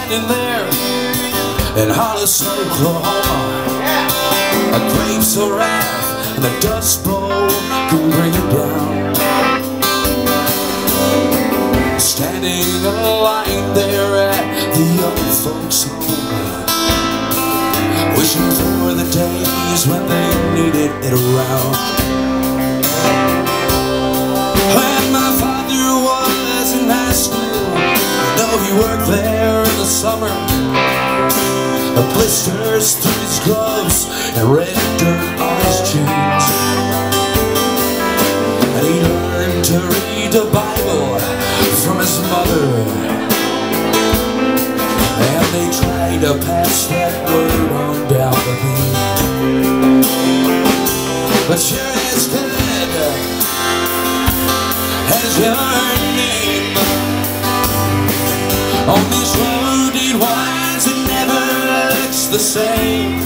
standing there in Hollis, Oklahoma. A grapes of wrath and the Dust Bowl can bring it down. Standing in line there at the young folks' home, wishing for the days when they needed it around. When my father was in high school, he worked there in the summer. Blisters through his gloves and red dirt on his jeans. And he learned to read the Bible from his mother, and they tried to pass that word on down to me. But sure as good as your name on this road it winds, it never looks the same.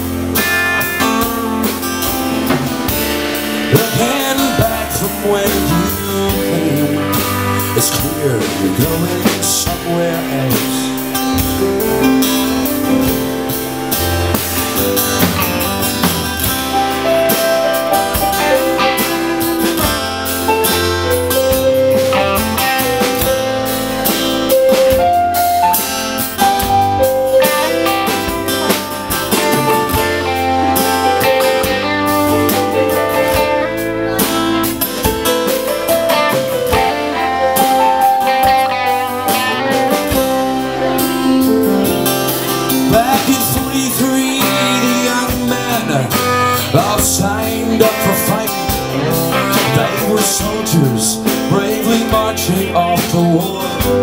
Looking back from where you came, it's clear you're going somewhere else. Back in 43, the young men all signed up for fighting. They were soldiers bravely marching off to war.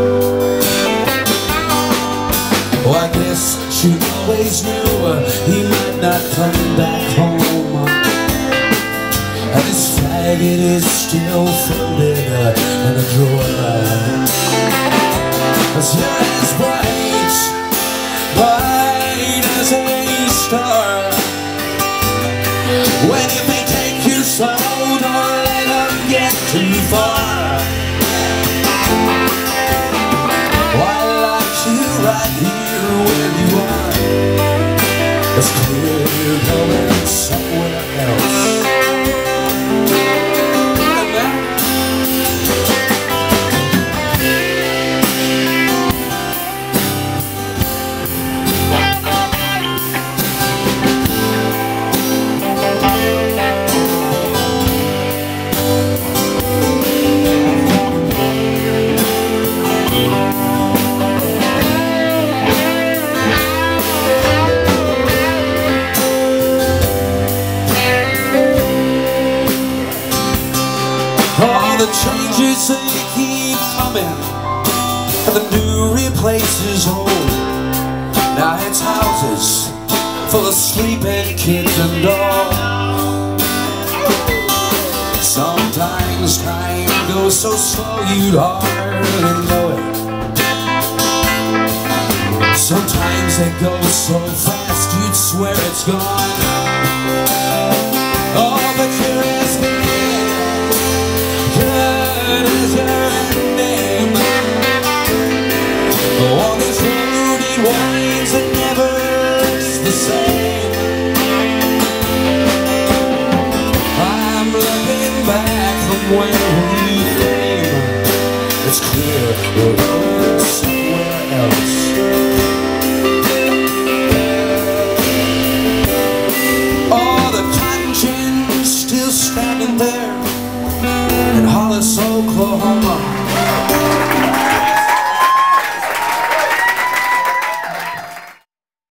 Oh, I guess she always knew he might not come back home, and his faggot is still folded in a drawer. As you're as bright as a star, when if they take your soul, don't let them get too far. Oh, I like you right here where you are. It's clear you're going somewhere else. All the changes, they keep coming, and the new replaces old. Now it's houses full of sleeping kids and all. Sometimes time goes so slow you'd hardly know it. Sometimes it goes so fast you'd swear it's gone. Oh, but you're as good as your name. On this road it winds, it never looks the same. I'm looking back from where we came. It's clear